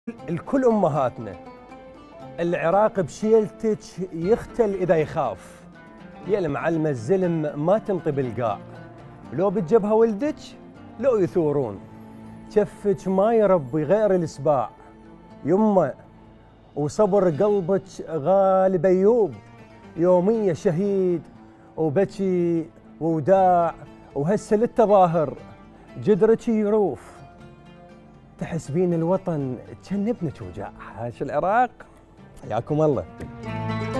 الكل امهاتنا. العراق بشيلتك يختل اذا يخاف، يا المعلمه الزلم ما تنطي بالقاع، لو بتجبها ولدك لو يثورون، كفك ما يربي غير السباع، يمه وصبر قلبك غالب ايوب، يوميه شهيد وبكي ووداع، وهسه للتظاهر جدرك يروف، تحسبين الوطن كان ابنك وجاع. عاش العراق، حياكم الله.